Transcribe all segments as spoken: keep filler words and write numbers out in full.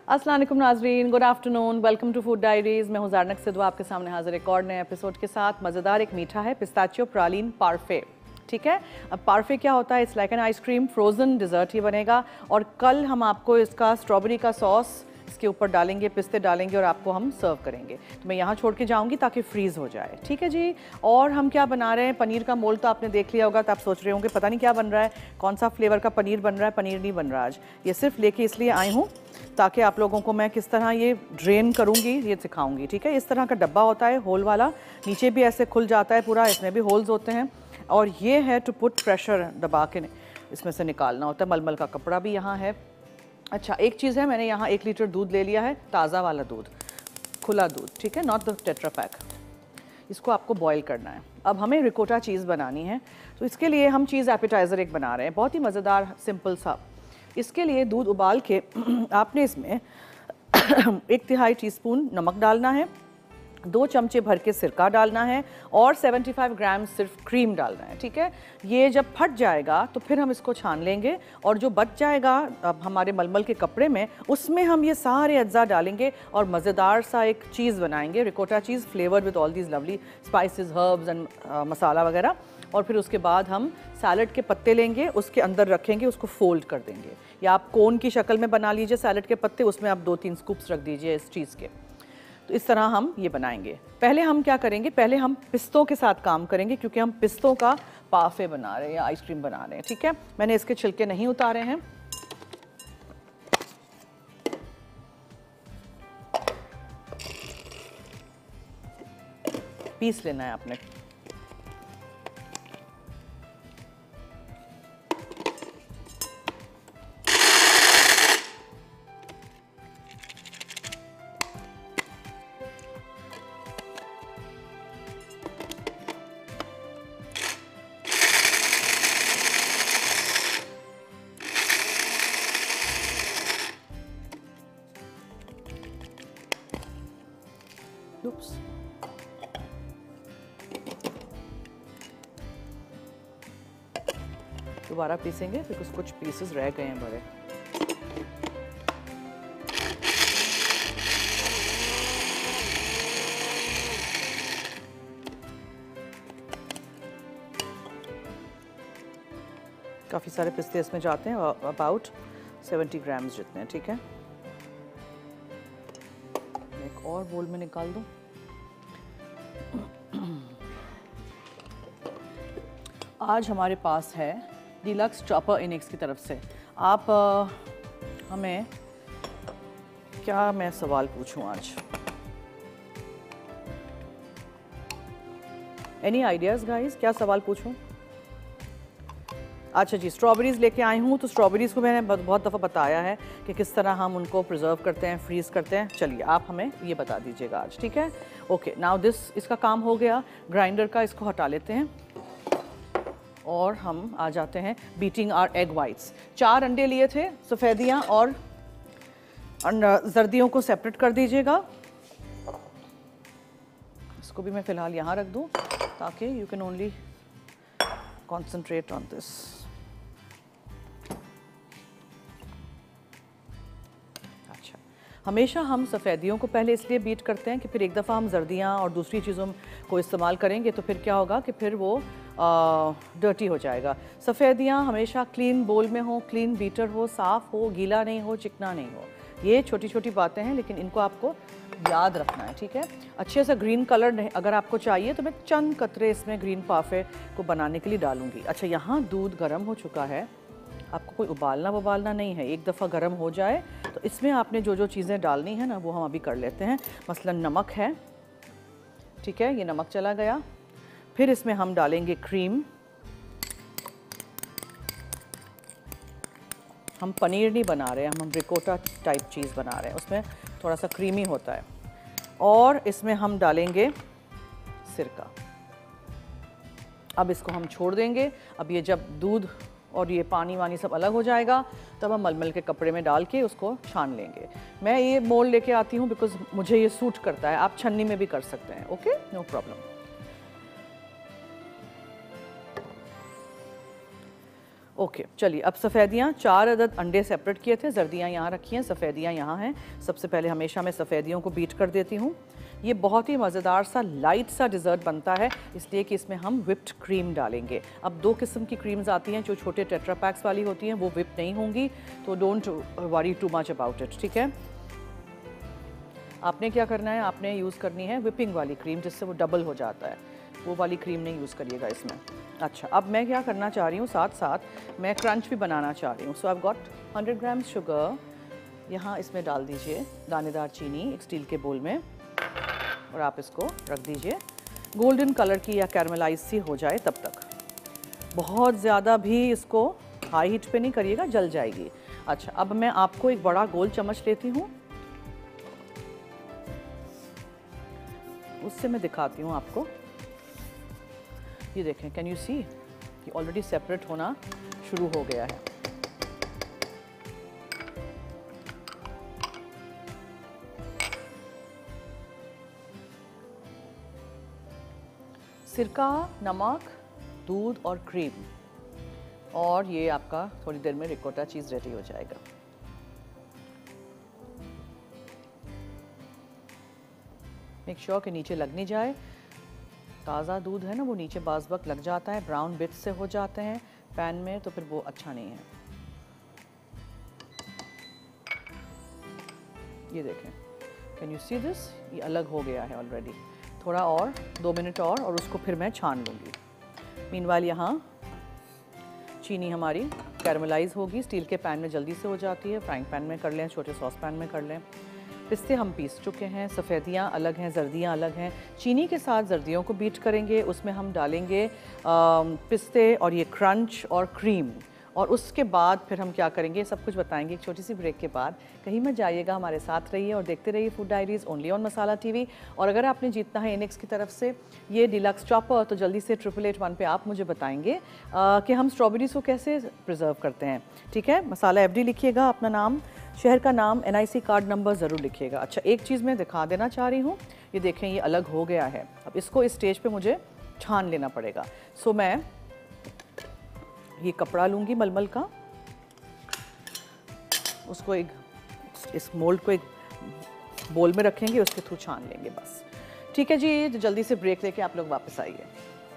अस्सलाम वालेकुम नाजरीन, good afternoon, welcome to food diaries. मैं हूँ ज़ारनक सिधवा आपके सामने हाजिर एक और नए एपिसोड के साथ। मज़ेदार एक मीठा है पिस्ताचियो प्रालीन पार्फे। ठीक है, अब पार्फे क्या होता है? It's like an ice cream, frozen dessert ही बनेगा। और कल हम आपको इसका स्ट्रॉबेरी का सॉस इसके ऊपर डालेंगे, पिस्ते डालेंगे और आपको हम सर्व करेंगे। तो मैं यहाँ छोड़ के जाऊँगी ताकि फ्रीज़ हो जाए। ठीक है जी। और हम क्या बना रहे हैं? पनीर का मोल्ड तो आपने देख लिया होगा, तो आप सोच रहे होंगे पता नहीं क्या बन रहा है, कौन सा फ्लेवर का पनीर बन रहा है। पनीर नहीं बन रहा आज, ये सिर्फ लेके इसलिए आई हूँ ताकि आप लोगों को मैं किस तरह ये ड्रेन करूँगी ये सिखाऊंगी। ठीक है, इस तरह का डब्बा होता है होल वाला, नीचे भी ऐसे खुल जाता है पूरा, इसमें भी होल्स होते हैं। और ये है टू पुट प्रेशर, दबा के इसमें से निकालना होता है। मलमल का कपड़ा भी यहाँ है। अच्छा, एक चीज़ है, मैंने यहाँ एक लीटर दूध ले लिया है, ताज़ा वाला दूध, खुला दूध। ठीक है, नॉट द टेट्रा पैक। इसको आपको बॉईल करना है। अब हमें रिकोटा चीज़ बनानी है, तो इसके लिए हम चीज़ एपेटाइज़र एक बना रहे हैं, बहुत ही मज़ेदार सिंपल सा। इसके लिए दूध उबाल के आपने इसमें एक तिहाई टीस्पून नमक डालना है, दो चमचे भर के सिरका डालना है और पचहत्तर ग्राम सिर्फ क्रीम डालना है। ठीक है, ये जब फट जाएगा तो फिर हम इसको छान लेंगे और जो बच जाएगा अब हमारे मलमल के कपड़े में, उसमें हम ये सारे अज्जा डालेंगे और मज़ेदार सा एक चीज़ बनाएंगे, ricotta cheese flavoured with all these lovely spices, herbs and masala वगैरह। और फिर उसके बाद हम सैलड के पत्ते लेंगे, उसके अंदर रखेंगे, उसको फोल्ड कर देंगे, या आप कोन की शक्ल में बना लीजिए सैलड के पत्ते, उसमें आप दो तीन स्कूप्स रख दीजिए इस चीज़ के। तो इस तरह हम ये बनाएंगे। पहले हम क्या करेंगे, पहले हम पिस्तों के साथ काम करेंगे, क्योंकि हम पिस्तों का पाफे बना रहे हैं या आइसक्रीम बना रहे हैं। ठीक है, मैंने इसके छिलके नहीं उतारे हैं। पीस लेना है आपने। दोबारा पीसेंगे बिकॉज कुछ पीसेस रह गए हैं बड़े। काफ़ी सारे पिस्ते इसमें जाते हैं, अबाउट सत्तर ग्राम्स जितने। ठीक है, एक और बोल में निकाल दूं। आज हमारे पास है डीलक्स चॉपर इनिक्स की तरफ से। आप आ, हमें क्या मैं सवाल पूछूं आज? एनी आइडियाज़ गाइस, क्या सवाल पूछूं? अच्छा जी, स्ट्रॉबेरीज़ लेके आई हूँ। तो स्ट्रॉबेरीज़ को मैंने बहुत दफ़ा बताया है कि किस तरह हम उनको प्रिजर्व करते हैं, फ्रीज़ करते हैं। चलिए आप हमें ये बता दीजिएगा आज। ठीक है, ओके। नाउ दिस, इसका काम हो गया ग्राइंडर का, इसको हटा लेते हैं और हम आ जाते हैं बीटिंग आर एग वाइट्स। चार अंडे लिए थे, सफ़ेदियाँ और जर्दियों को सेपरेट कर दीजिएगा। इसको भी मैं फ़िलहाल यहाँ रख दूँ ताकि you can only concentrate on this. अच्छा, हमेशा हम सफ़ेदियों को पहले इसलिए बीट करते हैं कि फिर एक दफ़ा हम जर्दियाँ और दूसरी चीज़ों को इस्तेमाल करेंगे तो फिर क्या होगा कि फिर वो डर्टी हो जाएगा। सफ़ेदियाँ हमेशा क्लीन बोल में हो, क्लीन बीटर हो, साफ़ हो, गीला नहीं हो, चिकना नहीं हो। ये छोटी छोटी बातें हैं लेकिन इनको आपको याद रखना है। ठीक है, अच्छे से ग्रीन कलर नहीं अगर आपको चाहिए तो मैं चंद कतरे इसमें ग्रीन पाफे को बनाने के लिए डालूंगी। अच्छा, यहाँ दूध गर्म हो चुका है, आपको कोई उबालना उबालना नहीं है। एक दफ़ा गर्म हो जाए तो इसमें आपने जो जो चीज़ें डालनी है ना वो हम अभी कर लेते हैं। मसलन नमक है। ठीक है, ये नमक चला गया। फिर इसमें हम डालेंगे क्रीम। हम पनीर नहीं बना रहे हैं, हम रिकोटा टाइप चीज़ बना रहे हैं, उसमें थोड़ा सा क्रीमी होता है। और इसमें हम डालेंगे सिरका। अब इसको हम छोड़ देंगे। अब ये जब दूध और ये पानी वानी सब अलग हो जाएगा तब हम मलमल के कपड़े में डाल के उसको छान लेंगे। मैं ये मोल्ड लेके आती हूँ बिकॉज मुझे ये सूट करता है। आप छन्नी में भी कर सकते हैं। Okay, no problem. Okay okay, चलिए अब सफ़ेदियाँ, चार अदद अंडे सेपरेट किए थे, जर्दियाँ यहाँ रखी हैं, सफ़ेदियाँ यहाँ हैं। सबसे पहले हमेशा मैं सफ़ेदियों को बीट कर देती हूँ। ये बहुत ही मज़ेदार सा लाइट सा डिज़र्ट बनता है, इसलिए कि इसमें हम व्हिप्ड क्रीम डालेंगे। अब दो किस्म की क्रीम्स आती हैं, जो छोटे टेट्रा पैक्स वाली होती हैं, वो व्हिप नहीं होंगी, तो don't worry too much about it, ठीक है। आपने क्या करना है, आपने यूज़ करनी है व्हिपिंग वाली क्रीम, जिससे वो डबल हो जाता है। वो वाली क्रीम नहीं यूज़ करिएगा इसमें। अच्छा, अब मैं क्या करना चाह रही हूँ, साथ साथ मैं क्रंच भी बनाना चाह रही हूँ। So I have got hundred gram sugar, यहाँ इसमें डाल दीजिए दानेदार चीनी एक स्टील के बोल में, और आप इसको रख दीजिए गोल्डन कलर की या कैरमलाइज सी हो जाए तब तक। बहुत ज़्यादा भी इसको हाई हीट पे नहीं करिएगा, जल जाएगी। अच्छा, अब मैं आपको एक बड़ा गोल चम्मच लेती हूँ, उससे मैं दिखाती हूँ आपको। ये देखें, कैन यू सी कि ऑलरेडी सेपरेट होना शुरू हो गया है। सिरका, नमक, दूध और क्रीम, और ये आपका थोड़ी देर में रिकोटा चीज़ रेडी हो जाएगा। मेक श्योर कि नीचे लग नहीं जाए। ताज़ा दूध है ना, वो नीचे बाज़ वक्त लग जाता है, ब्राउन बिट्स से हो जाते हैं पैन में, तो फिर वो अच्छा नहीं है। ये देखें, कैन यू सी दिस, ये अलग हो गया है ऑलरेडी। थोड़ा और दो मिनट और और उसको फिर मैं छान लूँगी। मीनवाइल यहाँ चीनी हमारी कैरमलाइज होगी, स्टील के पैन में जल्दी से हो जाती है। फ्राइंग पैन में कर लें, छोटे सॉस पैन में कर लें। पिस्ते हम पीस चुके हैं, सफ़ेदियाँ अलग हैं, जर्दियाँ अलग हैं। चीनी के साथ जर्दियों को बीट करेंगे, उसमें हम डालेंगे पिस्ते और ये क्रंच और क्रीम, और उसके बाद फिर हम क्या करेंगे सब कुछ बताएंगे एक छोटी सी ब्रेक के बाद। कहीं मत जाइएगा, हमारे साथ रहिए और देखते रहिए food diaries only on Masala TV. और अगर आपने जीतना है इनेक्स की तरफ से ये डिलक्स चॉपर, तो जल्दी से ट्रिपल एट वन पे आप मुझे बताएंगे आ, कि हम स्ट्रॉबेरीज़ को कैसे प्रिजर्व करते हैं, ठीक है। मसाला एफ डी लिखिएगा, अपना नाम, शहर का नाम, N I C card number ज़रूर लिखिएगा। अच्छा, एक चीज़ मैं दिखा देना चाह रही हूँ, ये देखें ये अलग हो गया है। अब इसको इस स्टेज पे मुझे छान लेना पड़ेगा। सो मैं ये कपड़ा लूँगी मलमल का, उसको एक इस मोल्ड को एक बोल में रखेंगे, उसके थ्रू छान लेंगे बस, ठीक है जी। तो जल्दी से ब्रेक लेके आप लोग वापस आइए।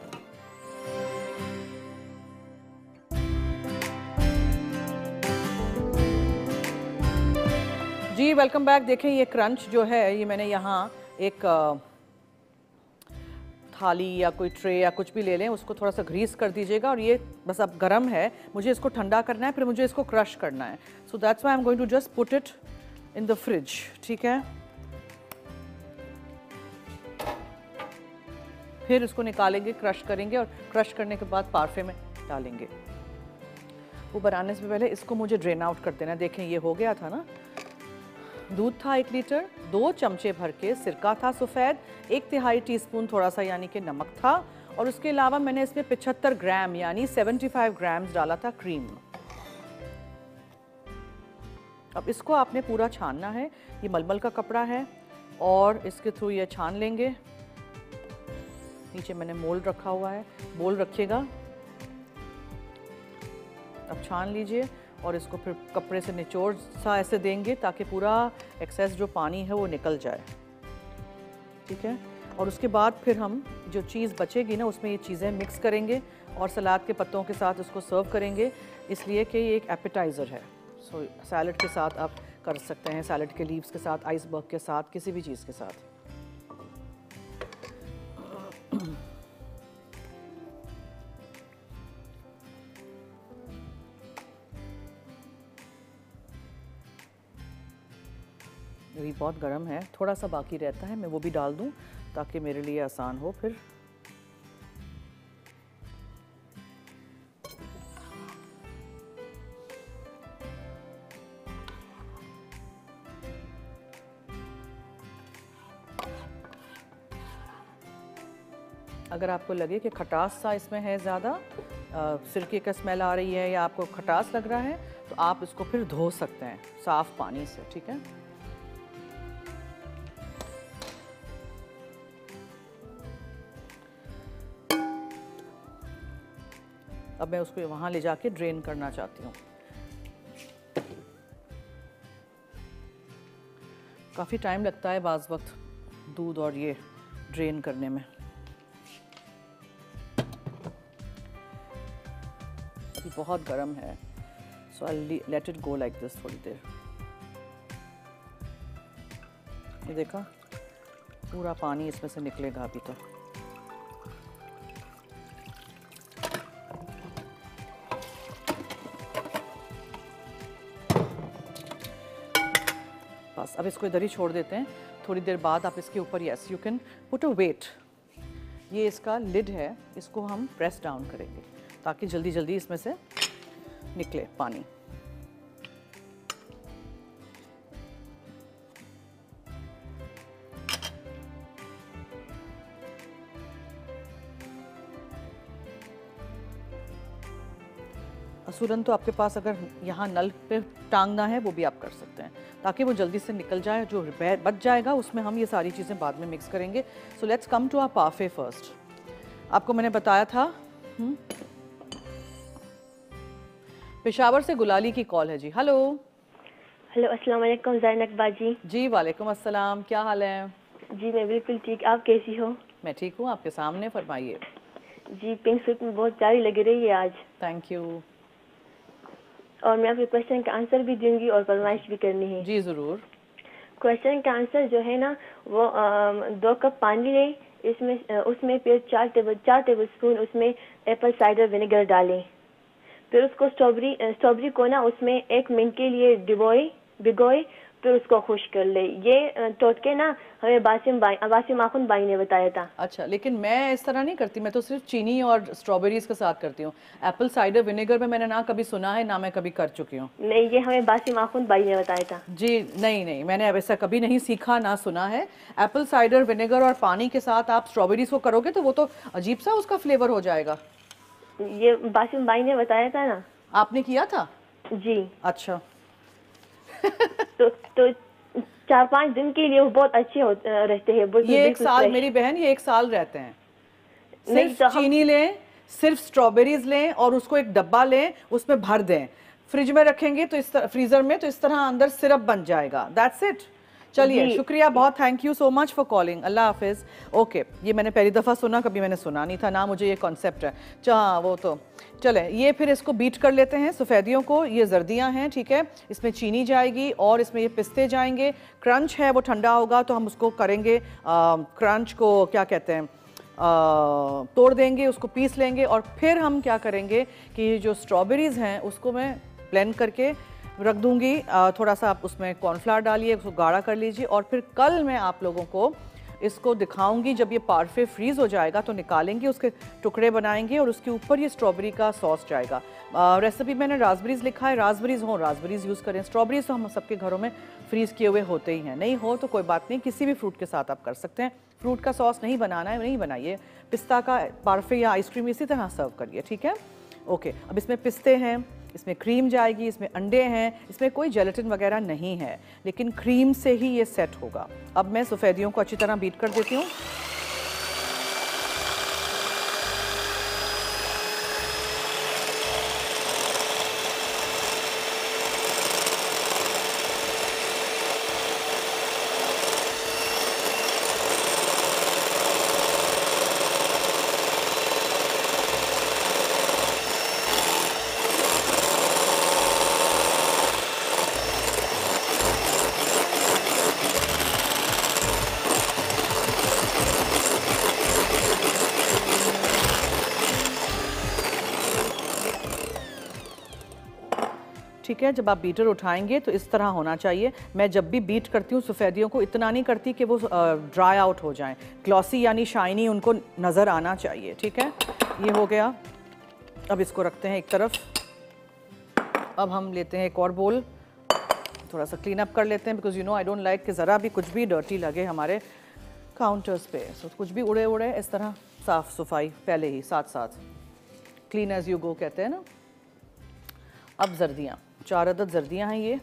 जी वेलकम बैक। देखें ये क्रंच जो है, ये मैंने यहाँ एक थाली या कोई ट्रे या कुछ भी ले लें, उसको थोड़ा सा ग्रीस कर दीजिएगा, और ये बस अब गरम है, मुझे इसको ठंडा करना है, फिर मुझे इसको क्रश करना है। So that's why I am going to just put it in the fridge, ठीक है। फिर इसको निकालेंगे, क्रश करेंगे, और क्रश करने के बाद पार्फे में डालेंगे। वो बनाने से पहले इसको मुझे ड्रेन आउट कर देना। देखें ये हो गया था ना, दूध था एक लीटर, दो चमचे भर के सिरका था सफ़ेद, एक तिहाई टीस्पून थोड़ा सा यानी कि नमक था, और उसके अलावा मैंने इसमें पचहत्तर ग्राम यानी पचहत्तर ग्राम्स डाला था क्रीम। अब इसको आपने पूरा छानना है। ये मलमल का कपड़ा है और इसके थ्रू ये छान लेंगे। नीचे मैंने मोल्ड रखा हुआ है, बोल रखिएगा। अब छान लीजिए और इसको फिर कपड़े से निचोड़ सा ऐसे देंगे ताकि पूरा एक्सेस जो पानी है वो निकल जाए, ठीक है। और उसके बाद फिर हम जो चीज़ बचेगी ना, उसमें ये चीज़ें मिक्स करेंगे और सलाद के पत्तों के साथ उसको सर्व करेंगे, इसलिए कि ये एक एपेटाइज़र है। सो सैलड के साथ आप कर सकते हैं, सैलड के लीव्स के साथ, आइसबर्ग के साथ, किसी भी चीज़ के साथ। ये बहुत गर्म है, थोड़ा सा बाकी रहता है, मैं वो भी डाल दूं ताकि मेरे लिए आसान हो फिर। अगर आपको लगे कि खटास सा इसमें है, ज़्यादा सिरके का स्मेल आ रही है या आपको खटास लग रहा है, तो आप इसको फिर धो सकते हैं साफ़ पानी से, ठीक है। अब मैं उसको वहाँ ले जाके ड्रेन करना चाहती हूँ। काफ़ी टाइम लगता है बाज़ वक्त दूध और ये ड्रेन करने में। अभी बहुत गर्म है, so I let it go like this थोड़ी देर। ये देखा, पूरा पानी इसमें से निकलेगा अभी तक। बस अब इसको इधर ही छोड़ देते हैं। थोड़ी देर बाद आप इसके ऊपर yes you can put a weight. ये इसका लिड है, इसको हम प्रेस डाउन करेंगे ताकि जल्दी जल्दी इसमें से निकले पानी। असूलन तो आपके पास अगर यहाँ नल पे टांगना है वो भी आप कर सकते हैं ताकि वो जल्दी से निकल जाए। जो बच जाएगा उसमें हम ये सारी चीज़ें बाद में मिक्स करेंगे। So let's come to our parfait first. आपको मैंने बताया था हुँ? पेशावर से गुलाली की कॉल है जी। हेलो हेलो, अस्सलाम वालेकुम ज़रनक बाजी। जी वालेकुम अस्सलाम, क्या हाल है? जी मैं बिल्कुल ठीक, आप कैसी हो? मैं ठीक हूँ, आपके सामने फरमाइए। जी पिंक सूट में बहुत प्यारी लग रही है आज। Thank you. और मैं आपके क्वेश्चन का आंसर भी दूंगी और फरमाइश भी करनी है। जी ज़रूर। क्वेश्चन का आंसर जो है ना वो आ, दो कप पानी लें, इसमें उसमें फिर चार टेबल चार टेबल स्पून उसमें एप्पल साइडर विनेगर डालें। फिर उसको स्ट्रॉबेरी स्ट्रॉबेरी को ना उसमें एक मिनट के लिए डिबोए भिगोए, फिर उसको खुश कर ले। ये टोटके ना हमें बासिम बाई बासिम आखुन बाई ने बताया था। अच्छा, लेकिन मैं इस तरह नहीं करती, मैं तो सिर्फ चीनी और स्ट्रॉबेरीज के साथ करती हूँ। एप्पल साइडर विनेगर में मैंने ना कभी सुना है ना मैं कभी कर चुकी हूँ। नहीं, ये हमें बासिम आखुन बाई ने बताया था। जी नहीं नहीं, मैंने अब ऐसा कभी नहीं सीखा ना सुना है। एप्पल साइडर विनेगर और पानी के साथ आप स्ट्रॉबेरीज को करोगे तो वो तो अजीब सा उसका फ्लेवर हो जाएगा। ये बासिम बाई ने बताया था ना। आपने किया था? जी। अच्छा। तो तो चार पाँच दिन के लिए वो बहुत अच्छे हो रहते हैं। ये एक साल, मेरी बहन ये एक साल रहते हैं। सिर्फ तो चीनी लें, सिर्फ स्ट्रॉबेरीज लें और उसको एक डब्बा लें, उसमें भर दें, फ्रिज में रखेंगे तो इस तरह फ्रीजर में तो इस तरह अंदर सिरप बन जाएगा। That's it. चलिए शुक्रिया बहुत, thank you so much for calling. अल्लाह हाफिज़। ओके, ये मैंने पहली दफ़ा सुना, कभी मैंने सुना नहीं था ना, मुझे ये कॉन्सेप्ट है। हाँ वो तो चले, ये फिर इसको बीट कर लेते हैं सफ़ेदियों को। ये जर्दियाँ हैं, ठीक है, इसमें चीनी जाएगी और इसमें ये पिस्ते जाएंगे। क्रंच है वो ठंडा होगा तो हम उसको करेंगे, आ, क्रंच को क्या कहते हैं, आ, तोड़ देंगे, उसको पीस लेंगे और फिर हम क्या करेंगे कि जो स्ट्रॉबेरीज़ हैं उसको मैं ब्लेंड करके रख दूंगी। थोड़ा सा आप उसमें कॉर्नफ्लावर डालिए, उसको गाढ़ा कर लीजिए और फिर कल मैं आप लोगों को इसको दिखाऊंगी। जब ये पार्फे फ्रीज़ हो जाएगा तो निकालेंगे, उसके टुकड़े बनाएंगे और उसके ऊपर ये स्ट्रॉबेरी का सॉस जाएगा। रेसिपी मैंने रास्बेरीज़ लिखा है, रास्बेरीज़ हो रास्बेरीज़ यूज़ करें। स्ट्रॉबेरीज़ तो हम सबके घरों में फ्रीज़ किए हुए होते ही हैं, नहीं हो तो कोई बात नहीं, किसी भी फ्रूट के साथ आप कर सकते हैं। फ्रूट का सॉस नहीं बनाना है, नहीं बनाइए। पिस्ता का पार्फे या आइसक्रीम इसी तरह सर्व करिए, ठीक है। ओके, अब इसमें पिस्ते हैं, इसमें क्रीम जाएगी, इसमें अंडे हैं, इसमें कोई जेलेटिन वगैरह नहीं है, लेकिन क्रीम से ही ये सेट होगा। अब मैं सफ़ेदियों को अच्छी तरह बीट कर देती हूँ। ठीक है, जब आप बीटर उठाएंगे तो इस तरह होना चाहिए। मैं जब भी बीट करती हूँ सफ़ेदियों को इतना नहीं करती कि वो ड्राई आउट हो जाएं, ग्लॉसी यानी शाइनी उनको नज़र आना चाहिए, ठीक है। ये हो गया, अब इसको रखते हैं एक तरफ। अब हम लेते हैं एक और बोल, थोड़ा सा क्लीन अप कर लेते हैं, because you know I don't like कि ज़रा भी कुछ भी डर्टी लगे हमारे काउंटर्स पे। सो कुछ भी उड़े उड़े इस तरह साफ़ सफाई पहले ही साथ साथ, क्लीन एज यू गो कहते हैं ना। अब जर्दियाँ, चार अदद जर्दियाँ हैं ये।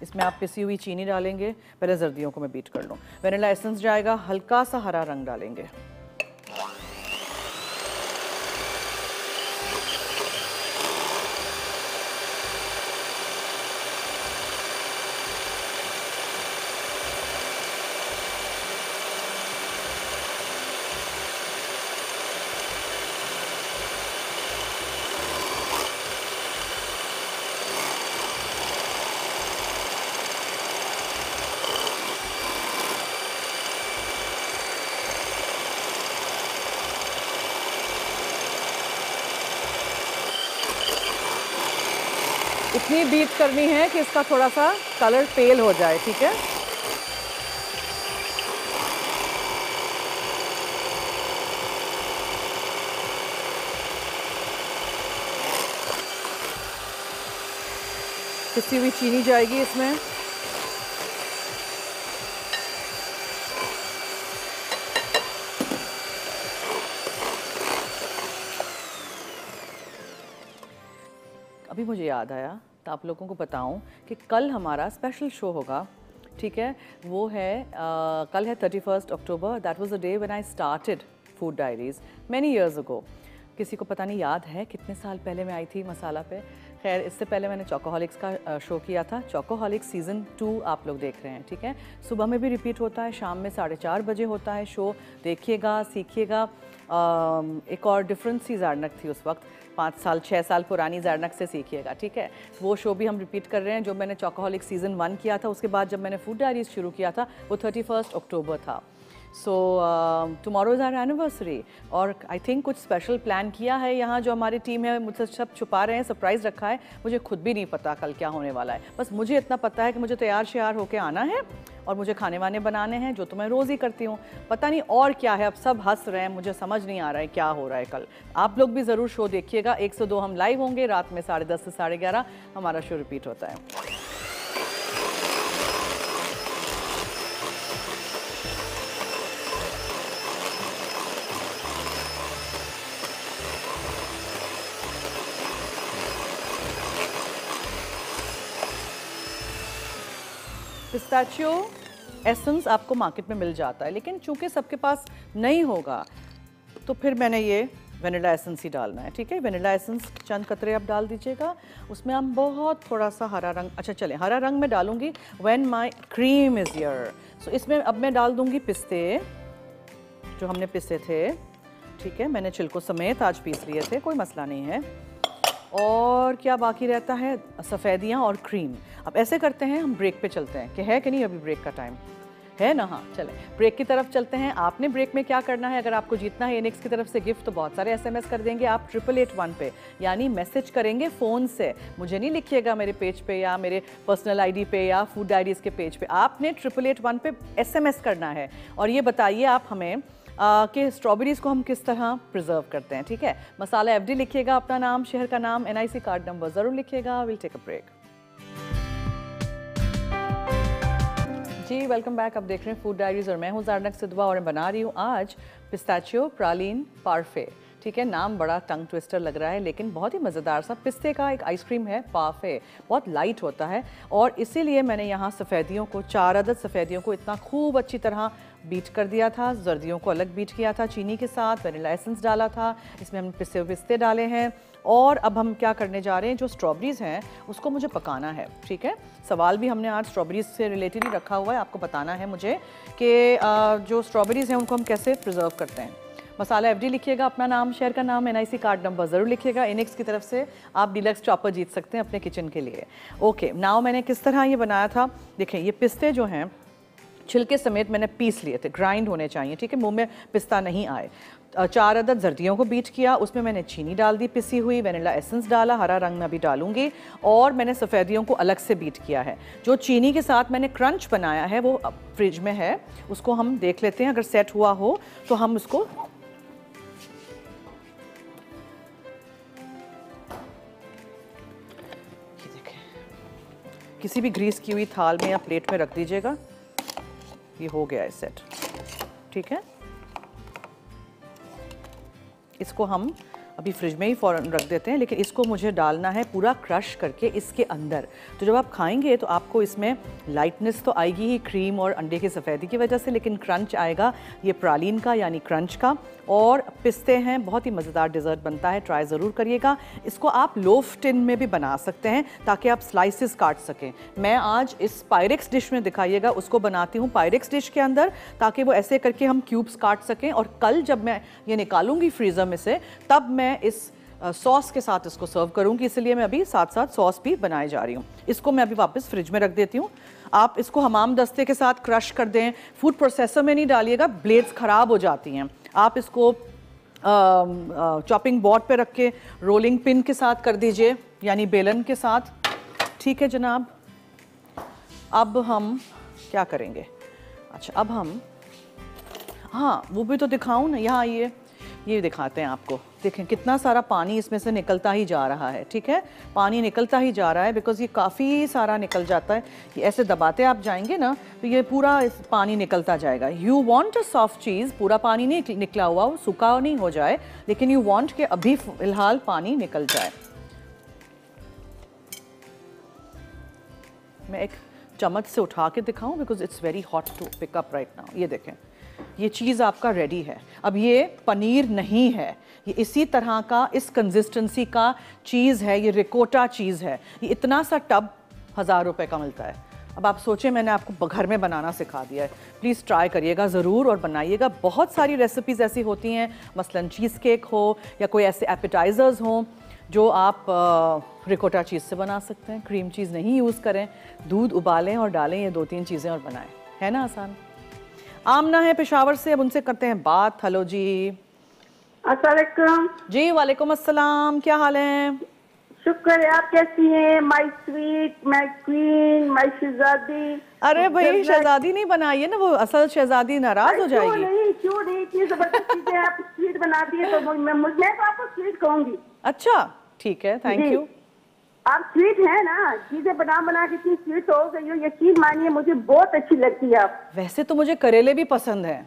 इसमें आप पिसी हुई चीनी डालेंगे। पहले जर्दियों को मैं बीट कर लूँ। वेनिला एसेंस जाएगा, हल्का सा हरा रंग डालेंगे। इतनी बीट करनी है कि इसका थोड़ा सा कलर पेल हो जाए, ठीक है। पिसी हुई चीनी जाएगी इसमें। अभी मुझे याद आया तो आप लोगों को बताऊं कि कल हमारा स्पेशल शो होगा, ठीक है। वो है आ, कल है thirty first October. That was the day when I started food diaries many years ago. किसी को पता नहीं याद है कितने साल पहले मैं आई थी मसाला पे। खैर, इससे पहले मैंने चोकोहॉलिक्स का शो किया था। चोकोहॉलिक्स सीज़न टू आप लोग देख रहे हैं, ठीक है। सुबह में भी रिपीट होता है, शाम में साढ़े चार बजे होता है शो। देखिएगा, सीखिएगा। एक और डिफरेंट सी ज़ारनक थी उस वक्त, पाँच साल छः साल पुरानी ज़ारनक से सीखिएगा, ठीक है। वो शो भी हम रिपीट कर रहे हैं। जो मैंने चोकोहॉलिक्स सीज़न वन किया था, उसके बाद जब मैंने फूड डायरीज शुरू किया था वो थर्टी फर्स्ट अक्टूबर था। So tomorrow is our anniversary और आई थिंक कुछ स्पेशल प्लान किया है यहाँ। जो हमारी टीम है मुझसे सब छुपा रहे हैं, सरप्राइज़ रखा है। मुझे खुद भी नहीं पता कल क्या होने वाला है। बस मुझे इतना पता है कि मुझे तैयार श्यार होके आना है और मुझे खाने वाने बनाने हैं, जो तो मैं रोज़ ही करती हूँ। पता नहीं और क्या है, अब सब हंस रहे हैं, मुझे समझ नहीं आ रहा है क्या हो रहा है कल। आप लोग भी ज़रूर शो देखिएगा। एक से दो हम लाइव होंगे, रात में साढ़े दस से साढ़े ग्यारह हमारा शो रिपीट होता है। पिस्ताचियो एसेंस आपको मार्केट में मिल जाता है, लेकिन चूंकि सबके पास नहीं होगा तो फिर मैंने ये वेनिला एसेंस ही डालना है, ठीक है। वेनिला एसेंस चंद कतरे आप डाल दीजिएगा। उसमें हम बहुत थोड़ा सा हरा रंग, अच्छा चलें हरा रंग में डालूंगी when my cream is here. So इसमें अब मैं डाल दूंगी पिस्ते जो हमने पिसे थे, ठीक है। मैंने छिलकों समेत आज पीस लिए थे, कोई मसला नहीं है। और क्या बाकी रहता है, सफ़ेदियाँ और क्रीम। अब ऐसे करते हैं, हम ब्रेक पे चलते हैं, कि है कि नहीं अभी ब्रेक का टाइम है ना। हाँ चलें ब्रेक की तरफ चलते हैं। आपने ब्रेक में क्या करना है, अगर आपको जीतना है एनेक्स की तरफ से गिफ्ट, तो बहुत सारे एसएमएस कर देंगे आप ट्रिपल एट वन पे, यानी मैसेज करेंगे फ़ोन से। मुझे नहीं लिखिएगा मेरे पेज पे या मेरे पर्सनल आईडी पे या फूड डायरीज़ के पेज पे, आपने ट्रिपल एट वन पे एसएमएस करना है और ये बताइए आप हमें कि स्ट्रॉबेरीज़ को हम किस तरह प्रिजर्व करते हैं, ठीक है। मसाला एफडी लिखिएगा, अपना नाम, शहर का नाम, एनआईसी कार्ड नंबर ज़रूर लिखिएगा। Will take a break. जी वेलकम बैक। आप देख रहे हैं फूड डायरीज और मैं हूँ ज़ारनक सिद्धवा और मैं बना रही हूँ आज पिस्ताचियो प्रालीन पार्फे, ठीक है। नाम बड़ा टंग ट्विस्टर लग रहा है लेकिन बहुत ही मज़ेदार सा पिस्ते का एक आइसक्रीम है पार्फे। बहुत लाइट होता है और इसीलिए मैंने यहाँ सफ़ेदियों को, चार अदद सफ़ेदियों को इतना खूब अच्छी तरह बीट कर दिया था। जर्दियों को अलग बीट किया था चीनी के साथ, वेनिला एसेंस डाला था, इसमें हमने पिसे हुए पिस्ते डाले हैं। और अब हम क्या करने जा रहे हैं, जो स्ट्रॉबेरीज़ हैं उसको मुझे पकाना है, ठीक है। सवाल भी हमने आज स्ट्रॉबेरीज़ से रिलेटेड ही रखा हुआ है। आपको बताना है मुझे कि जो स्ट्रॉबेरीज़ हैं उनको हम कैसे प्रिजर्व करते हैं। मसाला एफडी लिखिएगा, अपना नाम, शहर का नाम, एनआईसी कार्ड नंबर ज़रूर लिखिएगा। इनेक्स की तरफ से आप डिलक्स चॉपर जीत सकते हैं अपने किचन के लिए। ओके नाउ मैंने किस तरह ये बनाया था, देखें ये पिस्ते जो हैं छिलके समेत मैंने पीस लिए थे, ग्राइंड होने चाहिए, ठीक है, मुंह में पिस्ता नहीं आए। चार अदद जर्दियों को बीट किया, उसमें मैंने चीनी डाल दी पिसी हुई, वेनिला एसेंस डाला, हरा रंग में भी डालूंगी, और मैंने सफ़ेदियों को अलग से बीट किया है। जो चीनी के साथ मैंने क्रंच बनाया है वो फ्रिज में है, उसको हम देख लेते हैं, अगर सेट हुआ हो तो हम उसको किसी भी ग्रीस की हुई थाल में या प्लेट में रख दीजिएगा। ये हो गया है सेट, ठीक है। इसको हम अभी फ्रिज में ही फ़ौरन रख देते हैं, लेकिन इसको मुझे डालना है पूरा क्रश करके इसके अंदर। तो जब आप खाएंगे तो आपको इसमें लाइटनेस तो आएगी ही क्रीम और अंडे की सफ़ेदी की वजह से, लेकिन क्रंच आएगा ये प्रालीन का यानी क्रंच का। और पिस्ते हैं, बहुत ही मज़ेदार डिज़र्ट बनता है, ट्राई ज़रूर करिएगा। इसको आप लोफ टिन में भी बना सकते हैं ताकि आप स्लाइसेस काट सकें। मैं आज इस पायरेक्स डिश में दिखाइएगा उसको बनाती हूँ पायरेक्स डिश के अंदर, ताकि वो ऐसे करके हम क्यूब्स काट सकें। और कल जब मैं ये निकालूंगी फ्रीज़र में से तब मैं इस सॉस के साथ इसको सर्व करूंगी, इसलिए मैं अभी साथ साथ सॉस भी बनाए जा रही हूँ। इसको मैं अभी वापस फ्रिज में रख देती हूँ। आप इसको हमाम दस्ते के साथ क्रश कर दें, फूड प्रोसेसर में नहीं डालिएगा, ब्लेड्स ख़राब हो जाती हैं। आप इसको चॉपिंग बोर्ड पे रख के रोलिंग पिन के साथ कर दीजिए, यानी बेलन के साथ। ठीक है जनाब, अब हम क्या करेंगे? अच्छा, अब हम, हाँ वो भी तो दिखाऊं ना, यहाँ ये ये दिखाते हैं आपको। देखें कितना सारा पानी इसमें से निकलता ही जा रहा है। ठीक है, पानी निकलता ही जा रहा है बिकॉज ये काफ़ी सारा निकल जाता है। ये ऐसे दबाते आप जाएंगे ना तो ये पूरा इस पानी निकलता जाएगा। You want a soft cheese, पूरा पानी नहीं निकला हुआ, वो सूखा नहीं हो जाए, लेकिन यू वांट कि अभी फ़िलहाल पानी निकल जाए। मैं एक चम्मच से उठा के दिखाऊं because it's very hot to pick up right now. ये देखें, ये चीज़ आपका रेडी है। अब ये पनीर नहीं है, ये इसी तरह का इस कंसिस्टेंसी का चीज़ है, ये रिकोटा चीज़ है। ये इतना सा टब हज़ार रुपए का मिलता है। अब आप सोचें मैंने आपको घर में बनाना सिखा दिया है, प्लीज़ ट्राई करिएगा ज़रूर और बनाइएगा। बहुत सारी रेसिपीज़ ऐसी होती हैं, मसलन चीज़ केक हो या कोई ऐसे एपेटाइज़र्स हों जो आप रिकोटा चीज़ से बना सकते हैं। क्रीम चीज़ नहीं यूज़ करें, दूध उबालें और डालें, ये दो तीन चीज़ें और बनाएं, है ना आसान। आमना है पेशावर से, अब उनसे करते हैं बात। हेलो जी। अस्सलाम वालेकुम। जी वालेकुम अस्सलाम, क्या हाल है? शुक्र है, आप कैसी हैं? My sweet, my queen, my शहजादी। अरे भाई शहजादी नहीं बनाइए ना, वो असल शहजादी नाराज हो जाएगी। क्यों नहीं, क्यों नहीं, इतनी जबरदस्त चीजें आप स्वीट बनाती है तो मैं मैं तो आपको स्वीट कहूंगी। अच्छा ठीक है, थैंक यू। आप स्वीट है ना, चीजें बना बना के इतनी स्वीट हो गई हो, यकीन मानिए मुझे बहुत अच्छी लगती है आप। वैसे तो मुझे करेले भी पसंद है।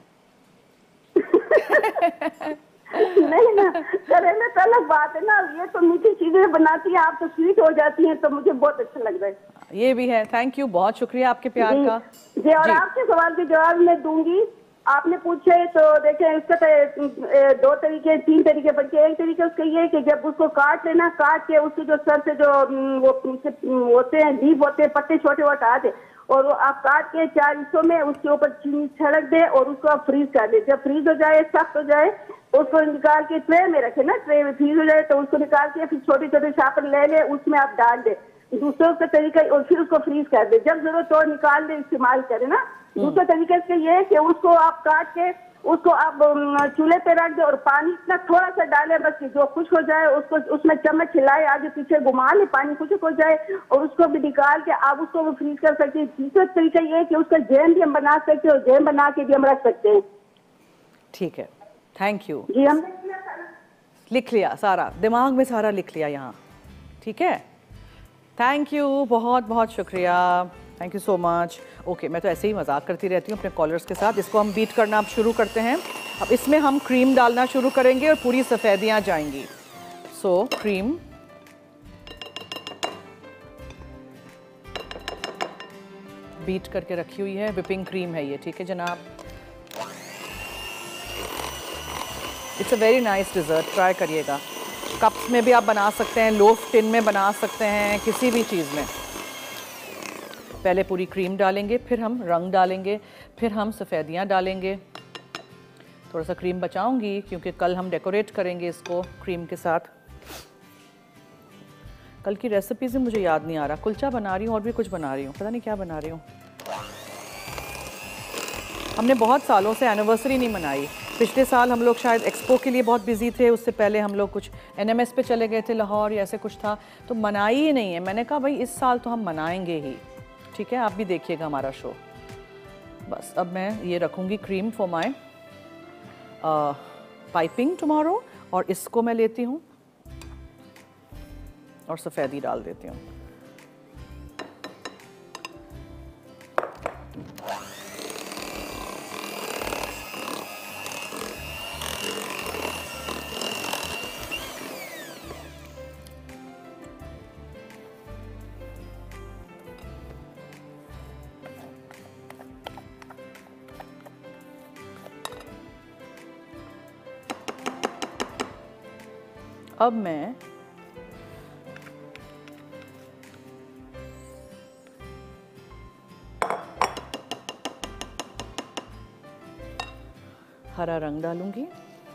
नहीं ना, करेले तो अलग बात है ना, ये तो मीठी चीजें बनाती है, आप तो स्वीट हो जाती हैं, तो मुझे बहुत अच्छा लग रहा है। ये भी है, थैंक यू, बहुत शुक्रिया आपके प्यार का। जी, और आपके सवाल के जवाब मैं दूंगी। आपने पूछे तो देखें, उसका तो दो तरीके तीन तरीके बनते। एक तरीके उसका ये है कि जब उसको काट लेना, काट के उसके जो सर से जो वो होते हैं लीफ होते हैं, पत्ते छोटे वो हटा दे, और वो आप काट के चार हिस्सों में उसके ऊपर चीनी छिड़क दे और उसको आप फ्रीज कर दे। जब फ्रीज हो जाए, सख्त हो जाए, उसको निकाल के ट्रे में रखे ना, ट्रे में फ्रीज हो जाए तो उसको निकाल के फिर छोटे छोटे शापर ले ले, उसमें आप डाल दे। दूसरा का तरीका, और फिर उसको फ्रीज कर दे, जब जरूरत हो निकाल दे, इस्तेमाल करे ना। दूसरा तरीका इसका ये है कि उसको आप काट के उसको आप चूल्हे पे रख दे और पानी इतना थोड़ा सा डाले बस कि जो खुश्क हो जाए, उसको उसमें चम्मच हिलाए, आगे पीछे घुमा ले, पानी खुश्क हो जाए और उसको भी निकाल के आप उसको भी फ्रीज कर सकते हैं। तीसरा तरीका ये है कि उसका जैम भी हम बना सकते हैं और जैम बना के भी हम रख सकते हैं। ठीक है, थैंक यू। जी, हमने लिख लिया सारा, दिमाग में सारा लिख लिया यहाँ। ठीक है, थैंक यू, बहुत बहुत शुक्रिया, thank you so much. Okay, मैं तो ऐसे ही मजाक करती रहती हूँ अपने कॉलर्स के साथ। इसको हम बीट करना अब शुरू करते हैं। अब इसमें हम क्रीम डालना शुरू करेंगे और पूरी सफ़ेदियाँ जाएंगी। सो so, क्रीम बीट करके रखी हुई है, विपिंग क्रीम है ये। ठीक है जनाब, it's a very nice dessert, try करिएगा। कप्स में भी आप बना सकते हैं, लोफ टिन में बना सकते हैं, किसी भी चीज़ में। पहले पूरी क्रीम डालेंगे, फिर हम रंग डालेंगे, फिर हम सफ़ेदियाँ डालेंगे। थोड़ा सा क्रीम बचाऊंगी क्योंकि कल हम डेकोरेट करेंगे इसको क्रीम के साथ। कल की रेसिपी से मुझे याद नहीं आ रहा, कुलचा बना रही हूँ और भी कुछ बना रही हूँ, पता नहीं क्या बना रही हूँ। हमने बहुत सालों से एनिवर्सरी नहीं मनाई। पिछले साल हम लोग शायद एक्सपो के लिए बहुत बिजी थे, उससे पहले हम लोग कुछ एनएमएस पे चले गए थे लाहौर या ऐसे कुछ था, तो मनाई ही नहीं है। मैंने कहा भाई इस साल तो हम मनाएंगे ही। ठीक है, आप भी देखिएगा हमारा शो। बस अब मैं ये रखूँगी cream for my piping tomorrow, और इसको मैं लेती हूँ और सफ़ेदी डाल देती हूँ। अब मैं हरा रंग डालूंगी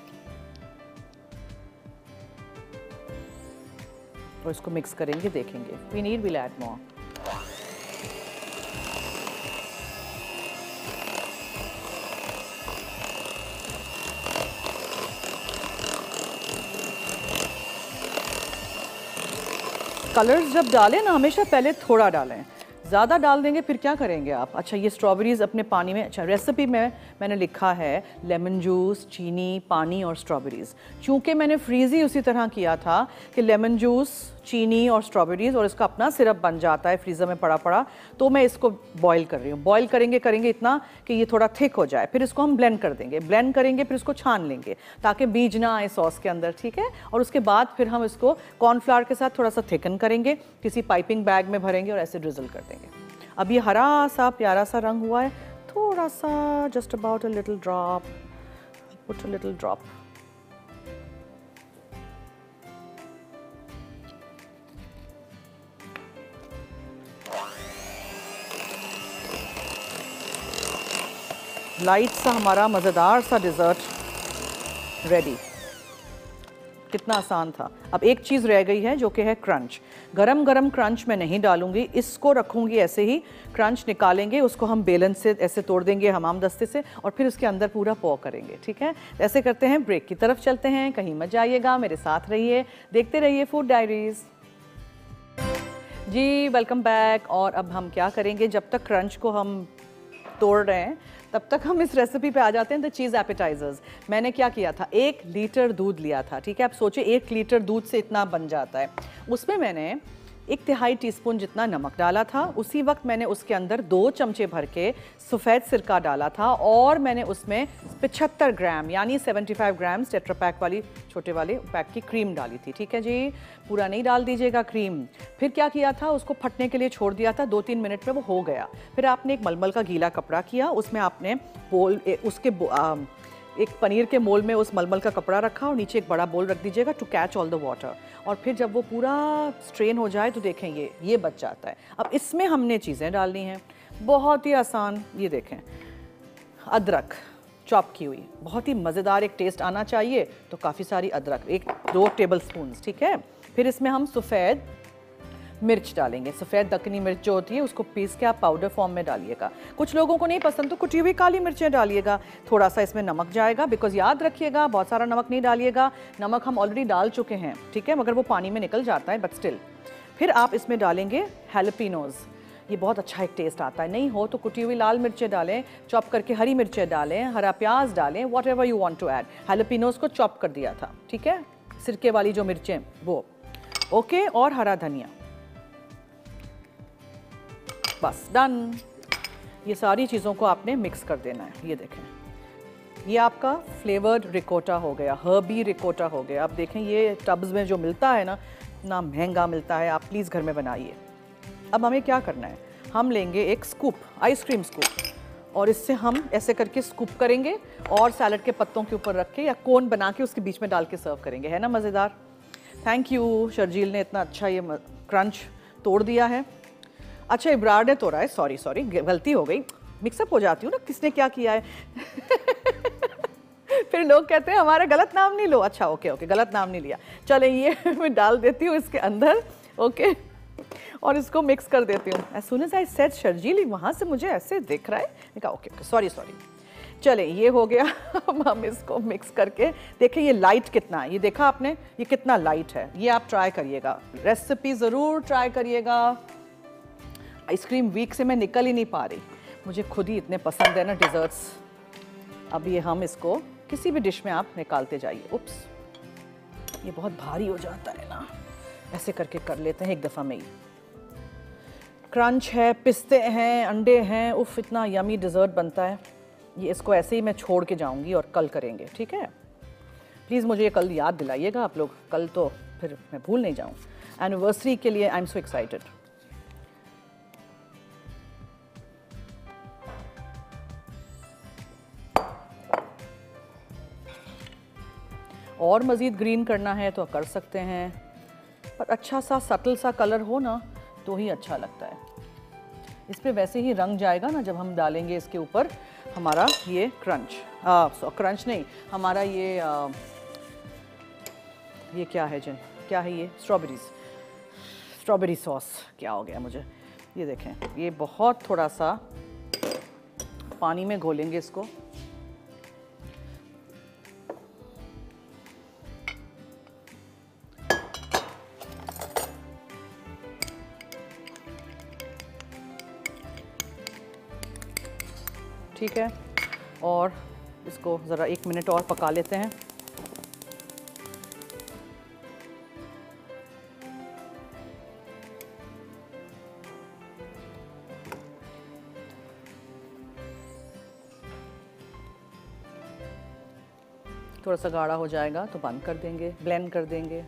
और इसको मिक्स करेंगे, देखेंगे। We need will add more. Colours जब डालें ना हमेशा पहले थोड़ा डालें, ज़्यादा डाल देंगे फिर क्या करेंगे आप। अच्छा ये स्ट्रॉबेरीज़ अपने पानी में, अच्छा रेसिपी में मैंने लिखा है लेमन जूस, चीनी, पानी और स्ट्रॉबेरीज़। चूँकि मैंने फ्रीज़ ही उसी तरह किया था कि लेमन जूस, चीनी और स्ट्रॉबेरीज़ और इसका अपना सिरप बन जाता है फ्रीज़र में पड़ा पड़ा, तो मैं इसको बॉईल कर रही हूँ। बॉईल करेंगे करेंगे इतना कि ये थोड़ा थिक हो जाए, फिर इसको हम ब्लेंड कर देंगे। ब्लेंड करेंगे फिर इसको छान लेंगे ताकि बीज ना आए सॉस के अंदर, ठीक है। और उसके बाद फिर हम इसको कॉर्नफ्लावर के साथ थोड़ा सा थिकन करेंगे, किसी पाइपिंग बैग में भरेंगे और ऐसे ड्रिजल कर देंगे। अब ये हरा सा प्यारा सा रंग हुआ है, थोड़ा सा just about a little drop, put a little drop. Light सा हमारा मज़ेदार सा डिज़र्ट रेडी। कितना आसान था। अब एक चीज़ रह गई है जो कि है क्रंच। गरम गरम क्रंच मैं नहीं डालूंगी, इसको रखूंगी ऐसे ही। क्रंच निकालेंगे, उसको हम बेलन से ऐसे तोड़ देंगे हमाम दस्ते से और फिर उसके अंदर पूरा पॉ करेंगे, ठीक है। ऐसे करते हैं, ब्रेक की तरफ चलते हैं। कहीं मत जाइएगा, मेरे साथ रहिए, देखते रहिए फूड डायरीज। जी वेलकम बैक। और अब हम क्या करेंगे, जब तक क्रंच को हम तोड़ रहे हैं तब तक हम इस रेसिपी पे आ जाते हैं, द चीज़ एपेटाइजर्स। मैंने क्या किया था, एक लीटर दूध लिया था, ठीक है। आप सोचिए एक लीटर दूध से इतना बन जाता है। उसमें मैंने एक तिहाई टीस्पून जितना नमक डाला था। उसी वक्त मैंने उसके अंदर दो चमचे भर के सफ़ेद सिरका डाला था और मैंने उसमें पचहत्तर ग्राम यानी पचहत्तर ग्राम टेट्रा पैक वाली छोटे वाले पैक की क्रीम डाली थी, ठीक है जी। पूरा नहीं डाल दीजिएगा क्रीम। फिर क्या किया था, उसको फटने के लिए छोड़ दिया था, दो तीन मिनट में वो हो गया। फिर आपने एक मलमल का गीला कपड़ा किया, उसमें आपने बोल उसके बो, आ, एक पनीर के मोल में उस मलमल का कपड़ा रखा और नीचे एक बड़ा बोल रख दीजिएगा to catch all the water. और फिर जब वो पूरा स्ट्रेन हो जाए तो देखें ये ये बच जाता है। अब इसमें हमने चीज़ें डालनी हैं, बहुत ही आसान। ये देखें, अदरक चॉप की हुई, बहुत ही मज़ेदार एक टेस्ट आना चाहिए तो काफ़ी सारी अदरक, एक दो टेबल स्पून, ठीक है। फिर इसमें हम सफ़ेद मिर्च डालेंगे। सफ़ेद दक्कनी मिर्च जो होती है उसको पीस के आप पाउडर फॉर्म में डालिएगा। कुछ लोगों को नहीं पसंद तो कुटी हुई काली मिर्चें डालिएगा। थोड़ा सा इसमें नमक जाएगा, बिकॉज याद रखिएगा बहुत सारा नमक नहीं डालिएगा। नमक हम ऑलरेडी डाल चुके हैं, ठीक है, मगर वो पानी में निकल जाता है, बट स्टिल। फिर आप इसमें डालेंगे हैलपिनोज, ये बहुत अच्छा एक टेस्ट आता है। नहीं हो तो कुटी हुई लाल मिर्चें डालें, चॉप करके हरी मिर्चें डालें, हरा प्याज डालें, whatever you want to add. Jalapenos को चॉप कर दिया था, ठीक है, सिरके वाली जो मिर्चें वो, ओके। और हरा धनिया, बस डन। ये सारी चीज़ों को आपने मिक्स कर देना है। ये देखें, ये आपका फ्लेवर्ड रिकोटा हो गया, हर्बी रिकोटा हो गया। आप देखें ये टब्स में जो मिलता है ना, ना महंगा मिलता है, आप प्लीज़ घर में बनाइए। अब हमें क्या करना है, हम लेंगे एक स्कूप, आइसक्रीम स्कूप, और इससे हम ऐसे करके स्कूप करेंगे और सैलड के पत्तों के ऊपर रख के या कोन बना के उसके बीच में डाल के सर्व करेंगे। है ना मज़ेदार। थैंक यू शर्जील ने इतना अच्छा ये क्रंच तोड़ दिया है। अच्छा इब्रार ने तोड़ा है, सॉरी सॉरी गलती हो गई, मिक्सअप हो जाती हूँ ना, किसने क्या किया है। फिर लोग कहते हैं हमारा गलत नाम नहीं लो। अच्छा ओके ओके, गलत नाम नहीं लिया। चले ये मैं डाल देती हूँ इसके अंदर, ओके, और इसको मिक्स कर देती हूँ। As soon as I said Sharjeel वहाँ से मुझे ऐसे दिख रहा है, मैंने कहा ओके ओके सॉरी सॉरी। चले ये हो गया। अब हम इसको मिक्स करके देखें ये लाइट कितना है, ये देखा आपने ये कितना लाइट है। ये आप ट्राई करिएगा, रेसिपी ज़रूर ट्राई करिएगा। आइसक्रीम वीक से मैं निकल ही नहीं पा रही, मुझे खुद ही इतने पसंद है ना डिज़र्ट्स। अब ये हम इसको किसी भी डिश में आप निकालते जाइए। उप्स, ये बहुत भारी हो जाता है ना, ऐसे करके कर लेते हैं एक दफ़ा में ही। क्रंच है, पिस्ते हैं, अंडे हैं, उफ इतना यमी डिज़र्ट बनता है। ये इसको ऐसे ही मैं छोड़ के जाऊंगी और कल करेंगे, ठीक है। प्लीज़ मुझे ये कल याद दिलाइएगा आप लोग, कल तो फिर मैं भूल नहीं जाऊँ। एनिवर्सरी के लिए आई एम सो एक्साइटेड। और मज़ीद ग्रीन करना है तो कर सकते हैं, पर अच्छा सा सटल सा कलर हो ना तो ही अच्छा लगता है। इस पे वैसे ही रंग जाएगा ना जब हम डालेंगे इसके ऊपर हमारा ये क्रंच, आ, सो क्रंच नहीं, हमारा ये आ, ये क्या है जिन क्या है ये स्ट्रॉबेरीज, स्ट्रॉबेरी सॉस। क्या हो गया मुझे, ये देखें, ये बहुत थोड़ा सा पानी में घोलेंगे इसको। ठीक है, और इसको ज़रा एक मिनट और पका लेते हैं। थोड़ा सा गाढ़ा हो जाएगा तो बंद कर देंगे, ब्लेंड कर देंगे।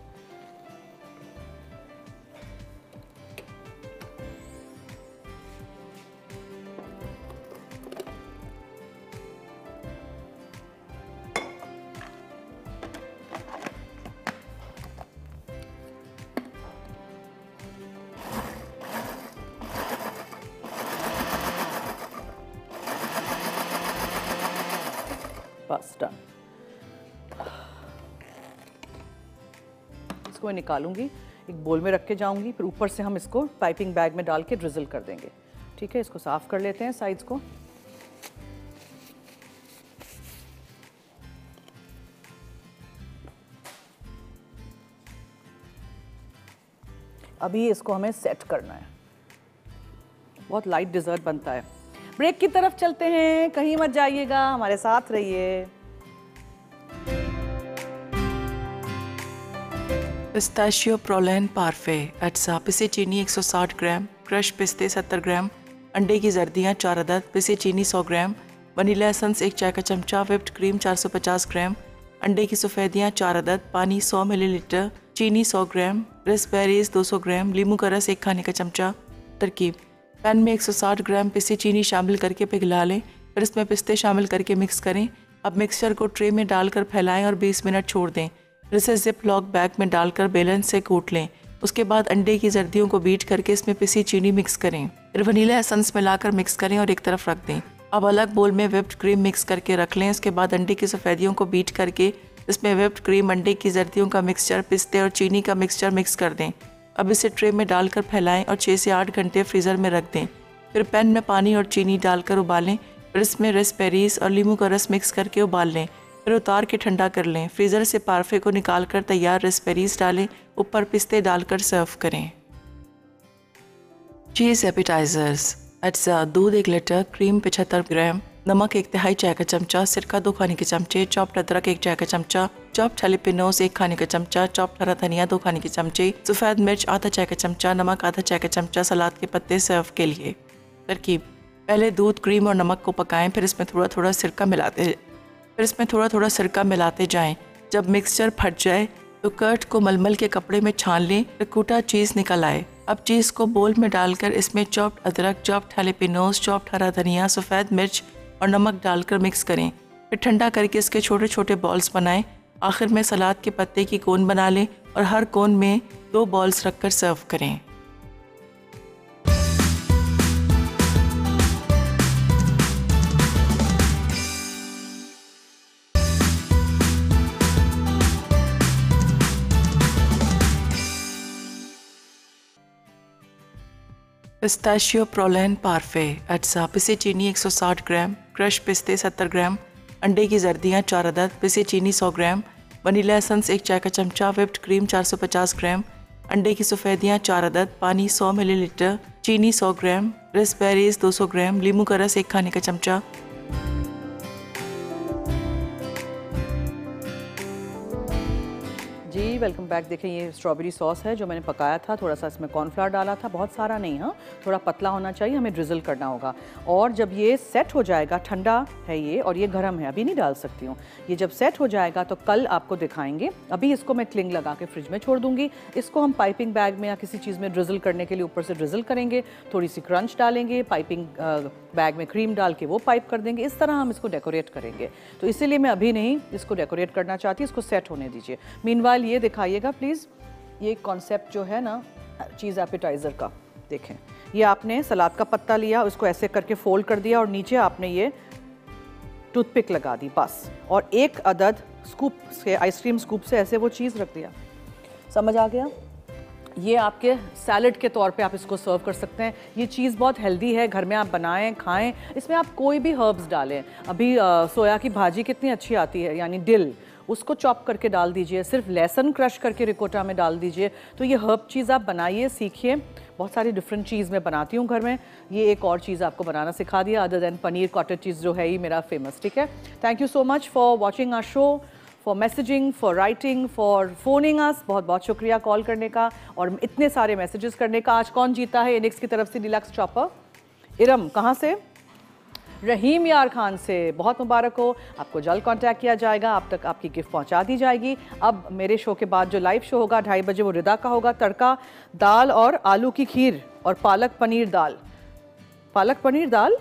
बस डन। इसको मैं निकालूंगी, एक बोल में रख के जाऊंगी, फिर ऊपर से हम इसको पाइपिंग बैग में डाल के ड्रिजल कर देंगे। ठीक है, इसको साफ कर लेते हैं साइड्स को। अभी इसको हमें सेट करना है, बहुत लाइट डिज़र्ट बनता है। ब्रेक की तरफ चलते हैं, कहीं मत जाइएगा, हमारे साथ रहिए। पिस्ताशियो प्रोलेन पार्फे अटसा, पिसी चीनी एक सौ साठ ग्राम, क्रश पिस्ते सत्तर ग्राम, अंडे की जर्दियाँ चार अदद, पिसी चीनी सौ ग्राम, वनीला एसेंस एक चाय का चमचा, व्हिप्ड क्रीम चार सौ पचास ग्राम, अंडे की सफ़ेदियाँ चार अदद, पानी सौ मिलीलीटर, चीनी सौ ग्राम, रेसबेरीज दो सौ ग्राम, लीमू का रस एक खाने का चमचा। तरकीब: पैन में एक सौ साठ ग्राम पिसी चीनी शामिल करके पिघला लें, फिर इसमें पिस्ते शामिल करके मिक्स करें। अब मिक्सचर को ट्रे में डालकर फैलाएं और बीस मिनट छोड़ दें। फिर इसे जिप लॉक बैग में डालकर बेलन से कूट लें। उसके बाद अंडे की जर्दियों को बीट करके इसमें पिसी चीनी मिक्स करें, फिर वनीला एसेंस मिलाकर मिक्स करें और एक तरफ रख दें। अब अलग बोल में व्हिप्ड क्रीम मिक्स करके रख लें। इसके बाद अंडे की सफ़ेदियों को बीट करके इसमें व्हिप्ड क्रीम, अंडे की जर्दियों का मिक्सचर, पिस्ते और चीनी का मिक्सचर मिक्स कर दें। अब इसे ट्रे में डालकर फैलाएं और छः से आठ घंटे फ्रीज़र में रख दें। फिर पैन में पानी और चीनी डालकर उबालें, फिर इसमें रेसबेरीज और लीमू का रस मिक्स करके उबाल लें, फिर उतार के ठंडा कर लें। फ्रीज़र से पार्फे को निकाल कर तैयार रेसबेरीज डालें, ऊपर पिस्ते डालकर सर्व करें। चीज़ एपेटाइजर्स अज्जा: दूध एक लीटर, क्रीम पचहत्तर ग्राम, नमक एक तिहाई चाय का चमचा, सिरका दो खाने के चमचे, चॉप्ड अदरक एक चाय का चमचा, चॉप्ड जलापेनोस एक खाने का चमचा, चॉप्ड हरा धनिया दो खाने के चमचे, सफ़ेद मिर्च आधा चाय का चमचा, नमक आधा चाय का चमचा, सलाद के पत्ते सर्व के लिए। तरकीब: पहले दूध, क्रीम और नमक को पकाएं, फिर इसमें थोड़ा थोड़ा सिरका मिलाते फिर इसमें थोड़ा थोड़ा सिरका मिलाते जाएं। जब मिक्सचर फट जाए तो कर्ड को मलमल के कपड़े में छान लें, रिकोटा चीज़ निकल आए। अब चीज़ को बोल में डालकर इसमें चॉप्ड अदरक, चॉप्ड जलापेनोस, चॉप्ड हरा धनिया, सफ़ेद मिर्च और नमक डालकर मिक्स करें। फिर ठंडा करके इसके छोटे छोटे बॉल्स बनाएं। आखिर में सलाद के पत्ते की कोन बना लें और हर कोन में दो बॉल्स रखकर सर्व करें। पिस्ताशियो प्रोलेन पार्फे अटसा, पिसी चीनी एक सौ साठ ग्राम, क्रश पिस्ते सत्तर ग्राम, अंडे की जर्दियाँ चार अदद, पिसी चीनी सौ ग्राम, वनीला एसेंस एक चाय का चमचा, व्हिप्ड क्रीम चार सौ पचास ग्राम, अंडे की सफ़ेदियाँ चार अदद, पानी सौ मिलीलीटर, चीनी सौ ग्राम, रेसबेरीज दो सौ ग्राम, लीमू का रस एक खाने का चमचा। जी जी, वेलकम बैक। देखें ये स्ट्रॉबेरी सॉस है जो मैंने पकाया था, थोड़ा सा इसमें कॉर्नफ्लावर डाला था, बहुत सारा नहीं, हाँ थोड़ा पतला होना चाहिए, हमें ड्रिजल करना होगा। और जब ये सेट हो जाएगा, ठंडा है ये और ये गर्म है, अभी नहीं डाल सकती हूँ, ये जब सेट हो जाएगा तो कल आपको दिखाएंगे। अभी इसको मैं क्लिंग लगा के फ्रिज में छोड़ दूँगी। इसको हम पाइपिंग बैग में या किसी चीज़ में ड्रिजल करने के लिए ऊपर से ड्रिजल करेंगे, थोड़ी सी क्रंच डालेंगे, पाइपिंग बैग में क्रीम डाल के वो पाइप कर देंगे। इस तरह हम इसको डेकोरेट करेंगे, तो इसीलिए मैं अभी नहीं इसको डेकोरेट करना चाहती, इसको सेट होने दीजिए। मीनवाइल ये दिखाइएगा प्लीज़, ये कॉन्सेप्ट जो है ना चीज़ एपेटाइज़र का, देखें ये आपने सलाद का पत्ता लिया, उसको ऐसे करके फोल्ड कर दिया और नीचे आपने ये टूथपिक लगा दी बस, और एक अदद स्कूप से आइसक्रीम स्कूप से ऐसे वो चीज़ रख दिया। समझ आ गया? ये आपके सैलड के तौर पे आप इसको सर्व कर सकते हैं। ये चीज़ बहुत हेल्दी है, घर में आप बनाएं खाएं। इसमें आप कोई भी हर्ब्स डालें। अभी आ, सोया की भाजी कितनी अच्छी आती है, यानी डिल, उसको चॉप करके डाल दीजिए, सिर्फ लहसुन क्रश करके रिकोटा में डाल दीजिए। तो ये हर्ब चीज़ आप बनाइए, सीखिए। बहुत सारी डिफरेंट चीज़ मैं बनाती हूँ घर में, ये एक और चीज़ आपको बनाना सिखा दिया, other than paneer cottage cheese जो है ये मेरा फेमस। ठीक है, thank you so much for watching our show, for messaging, for writing, for phoning us. बहुत बहुत शुक्रिया कॉल करने का और इतने सारे मैसेजेस करने का। आज कौन जीता है इनिक्स की तरफ से डिलक्स चॉपर? इरम, कहाँ से? रहीम यार खान से। बहुत मुबारक हो, आपको जल्द कांटेक्ट किया जाएगा, आप तक आपकी गिफ्ट पहुंचा दी जाएगी। अब मेरे शो के बाद जो लाइव शो होगा ढाई बजे, वो रिदा का होगा। तड़का दाल और आलू की खीर और पालक पनीर दाल। पालक पनीर दाल,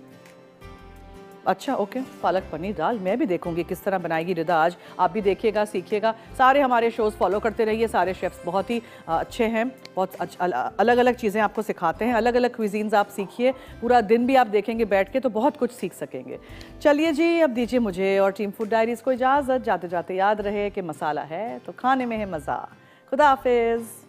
अच्छा ओके, पालक पनीर दाल मैं भी देखूंगी किस तरह बनाएगी रिदा आज। आप भी देखिएगा, सीखिएगा। सारे हमारे शोज़ फॉलो करते रहिए, सारे शेफ्स बहुत ही अच्छे हैं, बहुत अलग अलग चीज़ें आपको सिखाते हैं, अलग अलग क्विजीन्स आप सीखिए। पूरा दिन भी आप देखेंगे बैठ के तो बहुत कुछ सीख सकेंगे। चलिए जी, अब दीजिए मुझे और टीम फूड डायरीज़ को इजाज़त। जाते जाते याद रहे कि मसाला है तो खाने में है मज़ा। खुदा हाफिज़।